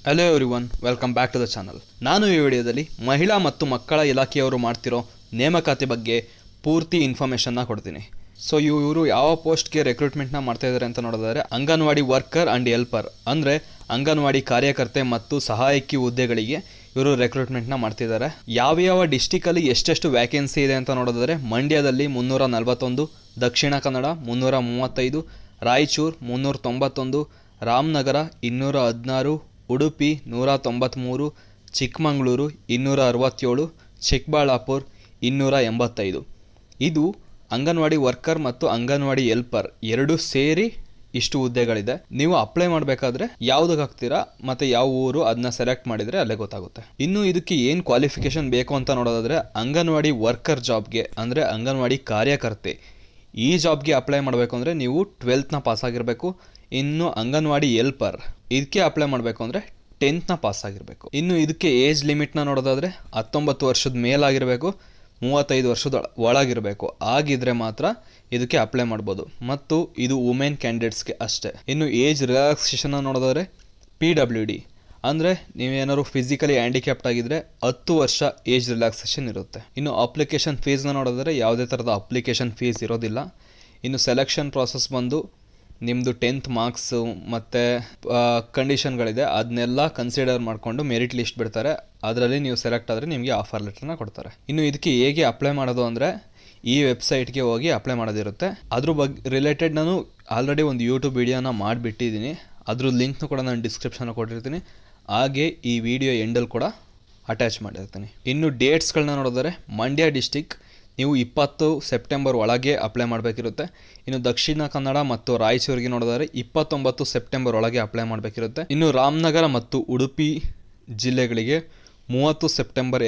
Hello everyone, welcome back to the channel. ನಾನು ಈ ವಿಡಿಯೋದಲ್ಲಿ ಮಹಿಳಾ ಮತ್ತು ಮಕ್ಕಳ ಇಲಾಖೆಯವರು ಮಾಡ್ತಿರೋ ನೇಮಕಾತಿ ಬಗ್ಗೆ ಪೂರ್ತಿ ಇನ್ಫಾರ್ಮೇಷನ್ನ ಕೊಡ್ತೀನಿ. ಸೊ ಇವರು ಯಾವ ಪೋಸ್ಟ್ಗೆ ರೆಕ್ರೂಟ್ಮೆಂಟ್ನ ಮಾಡ್ತಾ ಇದ್ದಾರೆ ಅಂತ ನೋಡಿದ್ರೆ ಅಂಗನವಾಡಿ ವರ್ಕರ್ ಆ್ಯಂಡ್ ಹೆಲ್ಪರ್, ಅಂದರೆ ಅಂಗನವಾಡಿ ಕಾರ್ಯಕರ್ತೆ ಮತ್ತು ಸಹಾಯಕಿ ಹುದ್ದೆಗಳಿಗೆ ಇವರು ರೆಕ್ರೂಟ್ಮೆಂಟ್ನ ಮಾಡ್ತಿದ್ದಾರೆ. ಯಾವ ಡಿಸ್ಟಿಕಲ್ಲಿ ಎಷ್ಟೆಷ್ಟು ವ್ಯಾಕೆನ್ಸಿ ಇದೆ ಅಂತ ನೋಡಿದ್ರೆ ಮಂಡ್ಯದಲ್ಲಿ 341, ದಕ್ಷಿಣ ಕನ್ನಡ 335, ರಾಯಚೂರು 391, ರಾಮನಗರ 216, ಉಡುಪಿ 193, ಚಿಕ್ಕಮಗಳೂರು 267, ಚಿಕ್ಕಬಳ್ಳಾಪುರ 285. ಇದು ಅಂಗನವಾಡಿ ವರ್ಕರ್ ಮತ್ತು ಅಂಗನವಾಡಿ ಹೆಲ್ಪರ್ ಎರಡೂ ಸೇರಿ ಇಷ್ಟು ಹುದ್ದೆಗಳಿದೆ. ನೀವು ಅಪ್ಲೈ ಮಾಡಬೇಕಾದ್ರೆ ಯಾವುದಕ್ಕೆ ಹಾಕ್ತೀರಾ ಮತ್ತು ಯಾವ ಊರು ಅದನ್ನ ಸೆಲೆಕ್ಟ್ ಮಾಡಿದರೆ ಅಲ್ಲೇ ಗೊತ್ತಾಗುತ್ತೆ. ಇನ್ನು ಇದಕ್ಕೆ ಏನು ಕ್ವಾಲಿಫಿಕೇಷನ್ ಬೇಕು ಅಂತ ನೋಡೋದಾದರೆ ಅಂಗನವಾಡಿ ವರ್ಕರ್ ಜಾಬ್ಗೆ, ಅಂದರೆ ಅಂಗನವಾಡಿ ಕಾರ್ಯಕರ್ತೆ ಈ ಜಾಬ್ಗೆ ಅಪ್ಲೈ ಮಾಡಬೇಕು ಅಂದರೆ ನೀವು 12th ಪಾಸ್ ಆಗಿರಬೇಕು. ಇನ್ನು ಅಂಗನವಾಡಿ ಹೆಲ್ಪರ್ ಇದಕ್ಕೆ ಅಪ್ಲೈ ಮಾಡಬೇಕು ಅಂದರೆ 10th ಪಾಸ್ ಆಗಿರಬೇಕು. ಇನ್ನು ಇದಕ್ಕೆ ಏಜ್ ಲಿಮಿಟ್ನ ನೋಡೋದಾದರೆ 19 ವರ್ಷದ ಮೇಲಾಗಿರಬೇಕು, 35 ವರ್ಷದ ಒಳಗಿರಬೇಕು. ಆಗಿದ್ರೆ ಮಾತ್ರ ಇದಕ್ಕೆ ಅಪ್ಲೈ ಮಾಡ್ಬೋದು, ಮತ್ತು ಇದು ವುಮೆನ್ ಕ್ಯಾಂಡಿಡೇಟ್ಸ್ಗೆ ಅಷ್ಟೇ. ಇನ್ನು ಏಜ್ ರಿಲ್ಯಾಕ್ಸೇಷನ್ನ ನೋಡೋದಾದರೆ PWD, ಅಂದರೆ ನೀವೇನಾದ್ರು ಫಿಸಿಕಲಿ ಹ್ಯಾಂಡಿಕ್ಯಾಪ್ಟ್ ಆಗಿದ್ದರೆ 10 ವರ್ಷ ಏಜ್ ರಿಲ್ಯಾಕ್ಸೇಷನ್ ಇರುತ್ತೆ. ಇನ್ನು ಅಪ್ಲಿಕೇಶನ್ ಫೀಸ್ನ ನೋಡಿದ್ರೆ ಯಾವುದೇ ಥರದ ಅಪ್ಲಿಕೇಶನ್ ಫೀಸ್ ಇರೋದಿಲ್ಲ. ಇನ್ನು ಸೆಲೆಕ್ಷನ್ ಪ್ರಾಸೆಸ್ ಬಂದು ನಿಮ್ಮದು 10th ಮಾರ್ಕ್ಸು ಮತ್ತು ಕಂಡೀಷನ್ಗಳಿದೆ, ಅದನ್ನೆಲ್ಲ ಕನ್ಸಿಡರ್ ಮಾಡಿಕೊಂಡು ಮೆರಿಟ್ ಲಿಸ್ಟ್ ಬಿಡ್ತಾರೆ. ಅದರಲ್ಲಿ ನೀವು ಸೆಲೆಕ್ಟ್ ಆದರೆ ನಿಮಗೆ ಆಫರ್ ಲೆಟರ್ನ ಕೊಡ್ತಾರೆ. ಇನ್ನು ಇದಕ್ಕೆ ಹೇಗೆ ಅಪ್ಲೈ ಮಾಡೋದು ಅಂದರೆ ಈ ವೆಬ್ಸೈಟ್ಗೆ ಹೋಗಿ ಅಪ್ಲೈ ಮಾಡೋದಿರುತ್ತೆ. ಅದ್ರ ಬಗ್ಗೆ ರಿಲೇಟೆಡ್ ನಾನು ಆಲ್ರೆಡಿ ಒಂದು ಯೂಟ್ಯೂಬ್ ವಿಡಿಯೋನ ಮಾಡಿಬಿಟ್ಟಿದ್ದೀನಿ, ಅದ್ರ ಲಿಂಕ್ನು ಕೂಡ ನಾನು ಡಿಸ್ಕ್ರಿಪ್ಷನ್ ಕೊಟ್ಟಿರ್ತೀನಿ, ಹಾಗೆ ಈ ವಿಡಿಯೋ ಎಂಡಲ್ಲಿ ಕೂಡ ಅಟ್ಯಾಚ್ ಮಾಡಿರ್ತೀನಿ. ಇನ್ನು ಡೇಟ್ಸ್ಗಳನ್ನ ನೋಡಿದರೆ ಮಂಡ್ಯ ಡಿಸ್ಟಿಕ್ ನೀವು 20 ಸೆಪ್ಟೆಂಬರ್ ಒಳಗೆ ಅಪ್ಲೈ ಮಾಡಬೇಕಿರುತ್ತೆ. ಇನ್ನು ದಕ್ಷಿಣ ಕನ್ನಡ ಮತ್ತು ರಾಯಚೂರಿಗೆ ನೋಡಿದರೆ 29 ಸೆಪ್ಟೆಂಬರ್ ಒಳಗೆ ಅಪ್ಲೈ ಮಾಡಬೇಕಿರುತ್ತೆ. ಇನ್ನು ರಾಮನಗರ ಮತ್ತು ಉಡುಪಿ ಜಿಲ್ಲೆಗಳಿಗೆ 30 ಸೆಪ್ಟೆಂಬರ್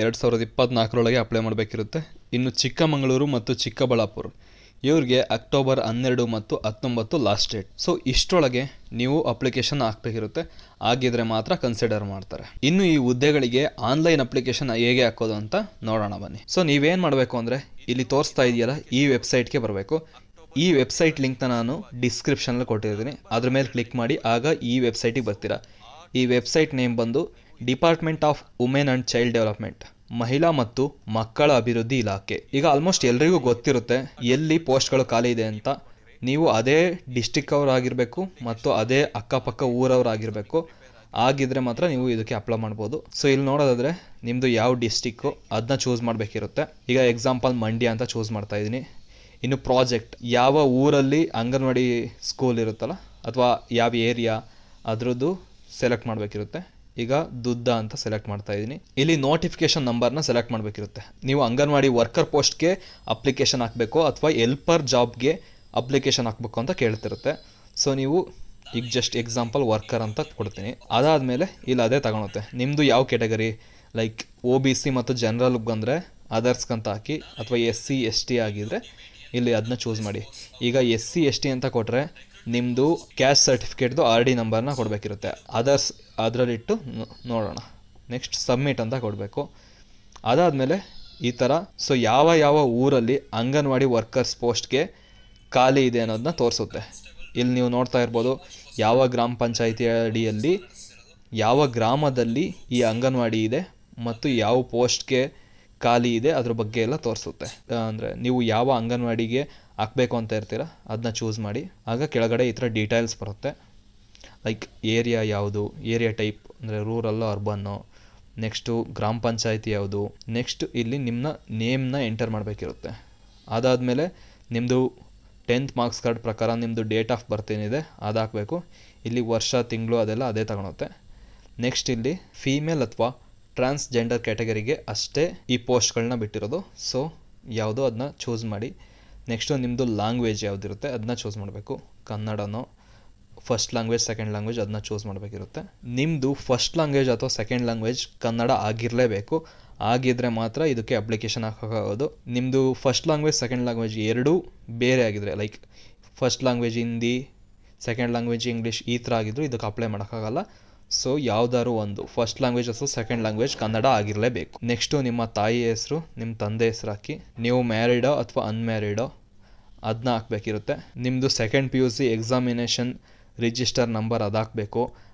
2024 ಅಪ್ಲೈ ಮಾಡಬೇಕಿರುತ್ತೆ. ಇನ್ನು ಚಿಕ್ಕಮಗಳೂರು ಮತ್ತು ಚಿಕ್ಕಬಳ್ಳಾಪುರ ಇವ್ರಿಗೆ ಅಕ್ಟೋಬರ್ 12 ಮತ್ತು 19 ಲಾಸ್ಟ್ ಡೇಟ್. ಸೊ ಇಷ್ಟರೊಳಗೆ ನೀವು ಅಪ್ಲಿಕೇಶನ್ ಹಾಕಬೇಕಿರುತ್ತೆ, ಆಗಿದ್ರೆ ಮಾತ್ರ ಕನ್ಸಿಡರ್ ಮಾಡ್ತಾರೆ. ಇನ್ನು ಈ ಹುದ್ದೆಗಳಿಗೆ ಆನ್ಲೈನ್ ಅಪ್ಲಿಕೇಶನ್ ಹೇಗೆ ಹಾಕೋದು ಅಂತ ನೋಡೋಣ ಬನ್ನಿ. ಸೊ ನೀವೇನು ಮಾಡಬೇಕು ಅಂದರೆ ಇಲ್ಲಿ ತೋರಿಸ್ತಾ ಇದೆಯಲ್ಲ ಈ ವೆಬ್ಸೈಟ್ಗೆ ಬರಬೇಕು. ಈ ವೆಬ್ಸೈಟ್ ಲಿಂಕ್ನ ನಾನು ಡಿಸ್ಕ್ರಿಪ್ಷನಲ್ಲಿ ಕೊಟ್ಟಿರ್ತೀನಿ, ಅದ್ರ ಮೇಲೆ ಕ್ಲಿಕ್ ಮಾಡಿ ಆಗ ಈ ವೆಬ್ಸೈಟಿಗೆ ಬರ್ತೀರಾ. ಈ ವೆಬ್ಸೈಟ್ ನೇಮ್ ಬಂದು department of women and child development, ಮಹಿಳಾ ಮತ್ತು ಮಕ್ಕಳ ಅಭಿವೃದ್ಧಿ ಇಲಾಖೆ. ಈಗ ಆಲ್ಮೋಸ್ಟ್ ಎಲ್ರಿಗೂ ಗೊತ್ತಿರುತ್ತೆ ಎಲ್ಲಿ ಪೋಸ್ಟ್ಗಳು ಖಾಲಿ ಇದೆ ಅಂತ. ನೀವು ಅದೇ ಡಿಸ್ಟಿಕ್ ಅವರಾಗಿರಬೇಕು ಮತ್ತು ಅದೇ ಅಕ್ಕಪಕ್ಕ ಊರವರಾಗಿರಬೇಕು, ಆಗಿದ್ರೆ ಮಾತ್ರ ನೀವು ಇದಕ್ಕೆ ಅಪ್ಲೈ ಮಾಡ್ಬೋದು. ಸೊ ಇಲ್ಲಿ ನೋಡೋದಾದರೆ ನಿಮ್ಮದು ಯಾವ ಡಿಸ್ಟಿಕ್ಕು ಅದನ್ನ ಚೂಸ್ ಮಾಡಬೇಕಿರುತ್ತೆ. ಈಗ ಎಕ್ಸಾಂಪಲ್ ಮಂಡ್ಯ ಅಂತ ಚೂಸ್ ಮಾಡ್ತಾ ಇದ್ದೀನಿ. ಇನ್ನು ಪ್ರಾಜೆಕ್ಟ್ ಯಾವ ಊರಲ್ಲಿ ಅಂಗನವಾಡಿ ಸ್ಕೂಲ್ ಇರುತ್ತಲ್ಲ ಅಥವಾ ಯಾವ ಏರಿಯಾ ಅದರದ್ದು ಸೆಲೆಕ್ಟ್ ಮಾಡಬೇಕಿರುತ್ತೆ. ಈಗ ದುದ್ದ ಅಂತ ಸೆಲೆಕ್ಟ್ ಮಾಡ್ತಾ ಇದ್ದೀನಿ. ಇಲ್ಲಿ ನೋಟಿಫಿಕೇಶನ್ ನಂಬರ್ನ ಸೆಲೆಕ್ಟ್ ಮಾಡಬೇಕಿರುತ್ತೆ. ನೀವು ಅಂಗನವಾಡಿ ವರ್ಕರ್ ಪೋಸ್ಟ್ಗೆ ಅಪ್ಲಿಕೇಶನ್ ಹಾಕಬೇಕು ಅಥವಾ ಹೆಲ್ಪರ್ ಜಾಬ್ಗೆ ಅಪ್ಲಿಕೇಶನ್ ಹಾಕಬೇಕು ಅಂತ ಕೇಳ್ತಿರುತ್ತೆ. ಸೊ ನೀವು ಈಗ ಜಸ್ಟ್ ಎಕ್ಸಾಂಪಲ್ ವರ್ಕರ್ ಅಂತ ಕೊಡ್ತೀನಿ. ಅದಾದಮೇಲೆ ಇಲ್ಲಿ ಅದೇ ತಗೊಳುತ್ತೆ. ನಿಮ್ಮದು ಯಾವ ಕ್ಯಾಟಗರಿ, ಲೈಕ್ OBC ಮತ್ತು ಜನರಲ್ಗೆ ಬಂದರೆ ಅದರ್ಸ್ಗೆ ಅಂತ ಹಾಕಿ, ಅಥವಾ SC ST ಆಗಿದ್ದರೆ ಇಲ್ಲಿ ಅದನ್ನ ಚೂಸ್ ಮಾಡಿ. ಈಗ SC ST ಅಂತ ಕೊಟ್ಟರೆ ನಿಮ್ಮದು ಕ್ಯಾಸ್ಟ್ ಸರ್ಟಿಫಿಕೇಟ್ದು RD ನಂಬರ್ನ ಕೊಡಬೇಕಿರುತ್ತೆ. ಅದರ್ಸ್ ಅದರಲ್ಲಿಟ್ಟು ನೋಡೋಣ. ನೆಕ್ಸ್ಟ್ ಸಬ್ಮಿಟ್ ಅಂತ ಕೊಡಬೇಕು. ಅದಾದಮೇಲೆ ಈ ಥರ ಸೊ ಯಾವ ಊರಲ್ಲಿ ಅಂಗನವಾಡಿ ವರ್ಕರ್ಸ್ ಪೋಸ್ಟ್ಗೆ ಖಾಲಿ ಇದೆ ಅನ್ನೋದನ್ನ ತೋರಿಸುತ್ತೆ. ಇಲ್ಲಿ ನೀವು ನೋಡ್ತಾ ಇರ್ಬೋದು ಯಾವ ಗ್ರಾಮ ಪಂಚಾಯಿತಿ ಅಡಿಯಲ್ಲಿ ಯಾವ ಗ್ರಾಮದಲ್ಲಿ ಈ ಅಂಗನವಾಡಿ ಇದೆ ಮತ್ತು ಯಾವ ಪೋಸ್ಟ್ಗೆ ಖಾಲಿ ಇದೆ ಅದ್ರ ಬಗ್ಗೆ ಎಲ್ಲ ತೋರಿಸುತ್ತೆ. ಅಂದರೆ ನೀವು ಯಾವ ಅಂಗನವಾಡಿಗೆ ಹಾಕಬೇಕು ಅಂತ ಇರ್ತೀರ ಅದನ್ನ ಚೂಸ್ ಮಾಡಿ. ಆಗ ಕೆಳಗಡೆ ಈ ಥರ ಡೀಟೇಲ್ಸ್ ಬರುತ್ತೆ, ಲೈಕ್ ಏರಿಯಾ ಯಾವುದು, ಏರಿಯಾ ಟೈಪ್ ಅಂದರೆ ರೂರಲ್ಲು ಅರ್ಬನ್ನು, ನೆಕ್ಸ್ಟು ಗ್ರಾಮ ಪಂಚಾಯಿತಿ ಯಾವುದು, ನೆಕ್ಸ್ಟ್ ಇಲ್ಲಿ ನಿಮ್ಮ ನೇಮ್ನ ಎಂಟರ್ ಮಾಡಬೇಕಿರುತ್ತೆ. ಅದಾದಮೇಲೆ ನಿಮ್ಮದು 10th ಮಾರ್ಕ್ಸ್ ಕಾರ್ಡ್ ಪ್ರಕಾರ ನಿಮ್ಮದು ಡೇಟ್ ಆಫ್ ಬರ್ತ್ ಏನಿದೆ ಅದು ಹಾಕಬೇಕು. ಇಲ್ಲಿ ವರ್ಷ ತಿಂಗಳು ಅದೆಲ್ಲ ಅದೇ ತಗೊಳುತ್ತೆ. ನೆಕ್ಸ್ಟ್ ಇಲ್ಲಿ ಫೀಮೇಲ್ ಅಥವಾ ಟ್ರಾನ್ಸ್ಜೆಂಡರ್ ಕ್ಯಾಟಗರಿಗೆ ಅಷ್ಟೇ ಈ ಪೋಸ್ಟ್ಗಳನ್ನ ಬಿಟ್ಟಿರೋದು. ಸೊ ಯಾವುದೋ ಅದನ್ನ ಚೂಸ್ ಮಾಡಿ. ನೆಕ್ಸ್ಟು ನಿಮ್ಮದು ಲ್ಯಾಂಗ್ವೇಜ್ ಯಾವುದಿರುತ್ತೆ ಅದನ್ನ ಚೂಸ್ ಮಾಡಬೇಕು. ಕನ್ನಡನೋ, ಫಸ್ಟ್ ಲ್ಯಾಂಗ್ವೇಜ್, ಸೆಕೆಂಡ್ ಲ್ಯಾಂಗ್ವೇಜ್ ಅದನ್ನ ಚೂಸ್ ಮಾಡಬೇಕಿರುತ್ತೆ. ನಿಮ್ಮದು ಫಸ್ಟ್ ಲ್ಯಾಂಗ್ವೇಜ್ ಅಥವಾ ಸೆಕೆಂಡ್ ಲ್ಯಾಂಗ್ವೇಜ್ ಕನ್ನಡ ಆಗಿರಲೇಬೇಕು, ಆಗಿದ್ದರೆ ಮಾತ್ರ ಇದಕ್ಕೆ ಅಪ್ಲಿಕೇಶನ್ ಹಾಕೋದು. ನಿಮ್ಮದು ಫಸ್ಟ್ ಲ್ಯಾಂಗ್ವೇಜ್ ಸೆಕೆಂಡ್ ಲ್ಯಾಂಗ್ವೇಜ್ ಎರಡೂ ಬೇರೆ ಆಗಿದ್ರೆ, like first language Hindi, second language English ಈ ಥರ ಆಗಿದ್ರು ಇದಕ್ಕೆ ಅಪ್ಲೈ ಮಾಡೋಕ್ಕಾಗಲ್ಲ. ಸೊ ಯಾವುದಾದ್ರು ಒಂದು ಫಸ್ಟ್ ಲ್ಯಾಂಗ್ವೇಜ್ ಅಥವಾ ಸೆಕೆಂಡ್ ಲ್ಯಾಂಗ್ವೇಜ್ ಕನ್ನಡ ಆಗಿರಲೇಬೇಕು. ನೆಕ್ಸ್ಟು ನಿಮ್ಮ ತಾಯಿ ಹೆಸರು, ನಿಮ್ಮ ತಂದೆ ಹೆಸರು ಹಾಕಿ, ನೀವು ಮ್ಯಾರಿಡೋ ಅಥವಾ ಅನ್ಮ್ಯಾರಿಡೋ ಅದನ್ನ ಹಾಕಬೇಕಿರುತ್ತೆ. ನಿಮ್ಮದು second PUC examination register number ಅದು ಹಾಕಬೇಕು.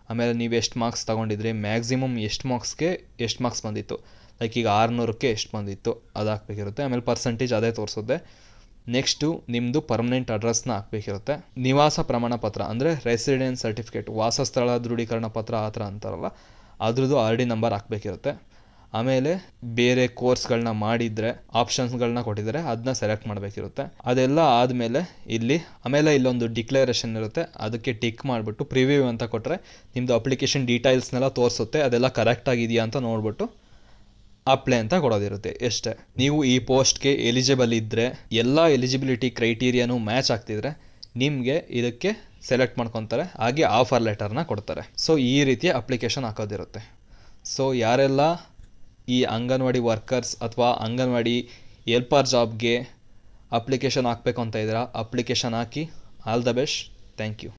ಆಮೇಲೆ ನೀವು ಎಷ್ಟು ಮಾರ್ಕ್ಸ್ ತೊಗೊಂಡಿದ್ರಿ, ಮ್ಯಾಕ್ಸಿಮಮ್ ಎಷ್ಟು ಮಾರ್ಕ್ಸ್ ಬಂದಿತ್ತು, ಲೈಕ್ ಈಗ 600ಕ್ಕೆ ಎಷ್ಟು ಬಂದಿತ್ತು ಅದು ಹಾಕಬೇಕಿರುತ್ತೆ. ಆಮೇಲೆ ಪರ್ಸೆಂಟೇಜ್ ಅದೇ ತೋರಿಸುತ್ತೆ. ನೆಕ್ಸ್ಟು ನಿಮ್ಮದು ಪರ್ಮನೆಂಟ್ ಅಡ್ರೆಸ್ನ ಹಾಕಬೇಕಿರುತ್ತೆ. ನಿವಾಸ ಪ್ರಮಾಣ ಪತ್ರ ಅಂದರೆ ರೆಸಿಡೆನ್ಸ್ ಸರ್ಟಿಫಿಕೇಟ್, ವಾಸಸ್ಥಳ ದೃಢೀಕರಣ ಪತ್ರ ಆ ಥರ ಅಂತಾರಲ್ಲ, ಅದ್ರದ್ದು RD ನಂಬರ್ ಹಾಕಬೇಕಿರುತ್ತೆ. ಆಮೇಲೆ ಬೇರೆ ಕೋರ್ಸ್ಗಳನ್ನ ಮಾಡಿದರೆ ಆಪ್ಷನ್ಸ್ಗಳನ್ನ ಕೊಟ್ಟಿದ್ದಾರೆ, ಅದನ್ನ ಸೆಲೆಕ್ಟ್ ಮಾಡಬೇಕಿರುತ್ತೆ. ಅದೆಲ್ಲ ಆದಮೇಲೆ ಇಲ್ಲೊಂದು ಡಿಕ್ಲರೇಷನ್ ಇರುತ್ತೆ, ಅದಕ್ಕೆ ಟಿಕ್ ಮಾಡಿಬಿಟ್ಟು ಪ್ರಿವ್ಯೂ ಅಂತ ಕೊಟ್ಟರೆ ನಿಮ್ಮದು ಅಪ್ಲಿಕೇಶನ್ ಡೀಟೇಲ್ಸ್ನೆಲ್ಲ ತೋರಿಸುತ್ತೆ. ಅದೆಲ್ಲ ಕರೆಕ್ಟಾಗಿದೆಯಾ ಅಂತ ನೋಡ್ಬಿಟ್ಟು ಅಪ್ಲೈ ಅಂತ ಕೊಡೋದಿರುತ್ತೆ. ಎಷ್ಟೇ. ನೀವು ಈ ಪೋಸ್ಟ್ಗೆ ಎಲಿಜಿಬಲ್ ಇದ್ದರೆ, ಎಲ್ಲ ಎಲಿಜಿಬಿಲಿಟಿ ಕ್ರೈಟೀರಿಯಾನು ಮ್ಯಾಚ್ ಆಗ್ತಿದ್ರೆ ನಿಮಗೆ ಇದಕ್ಕೆ ಸೆಲೆಕ್ಟ್ ಮಾಡ್ಕೊತಾರೆ, ಹಾಗೆ ಆಫರ್ ಲೆಟರ್ನ ಕೊಡ್ತಾರೆ. ಸೊ ಈ ರೀತಿಯ ಅಪ್ಲಿಕೇಶನ್ ಹಾಕೋದಿರುತ್ತೆ. ಸೊ ಯಾರೆಲ್ಲ ಈ ಅಂಗನವಾಡಿ ವರ್ಕರ್ಸ್ ಅಥವಾ ಅಂಗನವಾಡಿ ಹೆಲ್ಪರ್ ಜಾಬ್ಗೆ ಅಪ್ಲಿಕೇಶನ್ ಹಾಕಬೇಕು ಅಂತ ಇದ್ದೀರಾ, ಅಪ್ಲಿಕೇಶನ್ ಹಾಕಿ. All the best. Thank you.